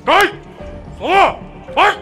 Kaj! Sola! Faj!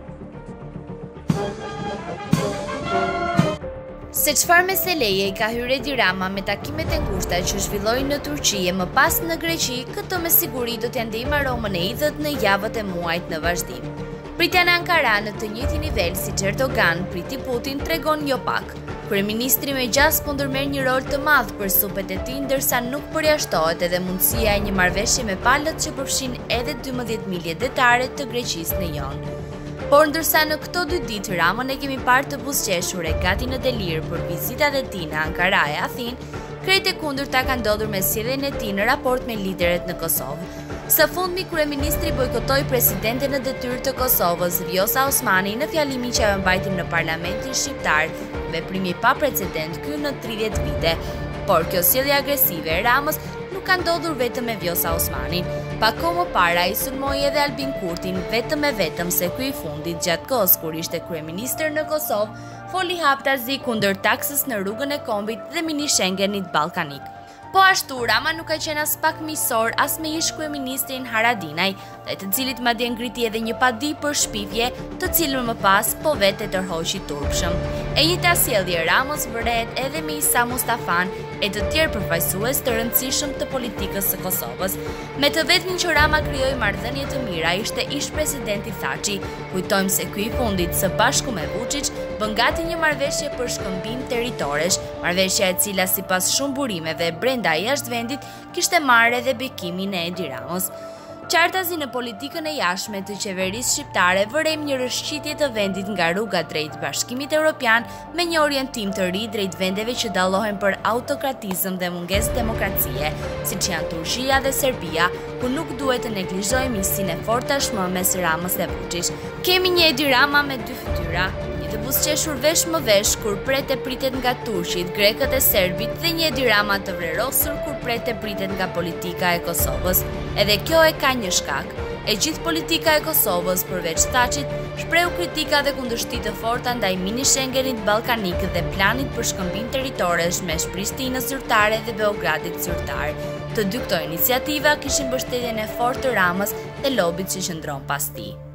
Se çfarë meseleje I ka hyrë Edi Rama me takimet e ngushta që zhvillojnë në Turqi e më pas në Greqi, këtë me siguri do t'ja ndihmë aromën e idhët në javët e muajt në vazhdim. Pritja në Ankara në të njëjtin nivel si Erdogani priti Putin tregon jo pak. Kryeministri me gjas po ndërmerr një rol të madh për supet e tij, ndërsa nuk përjashtohet edhe mundësia e një marrëveshje me palët që përfshin edhe 12 milje detare të Greqisë në jon. Por ndërsa në këto 2 ditë Ramën e kemi parë të buzëqeshur e gati në delir për vizitat e tij në Ankara e Athinë, krejt e kundërta ka ndodhur me sjelljen e tij në raport me lideret në Kosovë. Së fundmi, kryeministri bojkotoi presidenten në detyrë të Kosovës, Vjosa në fjalimin që mbajti në parlamentin shqiptar, veprimi pa precedent ky në 30 vite. Por kjo sjellje agresive e Ramës nuk ka ndodhur vetëm me Vjosa Osmanin. Pak kohë më para I sulmoi edhe Albin Kurtin vetëm se ky I fundit gjatë kohës kur ishte kryeministër në Kosovë, foli haptazi kundër taksës në rrugën e kombit dhe mini Schengenit ballkanik. Po ashtu, Rama nuk ka qenë as pak miqësor as me ish kryeministrin Haradinaj, ndaj të cilit madje ngriti edhe një padi për shpifje, të cilën më pas po vetë e tërhoqi turpshëm. E njëjta sjellje e Ramës vërehet edhe me Isa Mustafan e të tjerë përfaqësues të rëndësishëm të politikës së Kosovës. Me të vetmin që Rama krijoi marrëdhënie të mira ishte ish presidenti Thaçi. Kujtojmë se ky I fundit së bashku me Vučić bën gati një marrëveshje për shkëmbim territoresh, marrëveshja e cila sipas shumë burimeve brenda jashtë vendit kishte marrë edhe bekimin e Edi Ramës. Qartazi në politikën e jashtme të qeverisë shqiptare vërejmë një rrëshqitje të vendit nga rruga drejt Bashkimit Evropian me një orientim të ri drejt vendeve që dallohen për autokratizëm dhe mungesë demokracie, siç janë Turqia dhe Serbia, ku nuk duhet të neglizhojmë nisjen e fortë tashmë mes Ramës dhe Vučić. Kemi një Edi Rama me 2 fytyra, të buzëqeshur vesh më vesh kur pret e pritet nga turqit, grekët e serbit dhe një Edi Rama të vrerosur kur pret e pritet nga politika e Kosovës. Edhe kjo e ka një shkak. E gjithë politika e Kosovës përveç Thaçit shprehu kritika dhe kundërshti të forta ndaj mini Schengenit ballkanik dhe planit për shkëmbim territoresh mes Prishtinës zyrtare dhe Beogradit zyrtar. Të dy këto iniciativa kishin mbështetjen e fortë të Ramës dhe lobit që qëndron pas tij.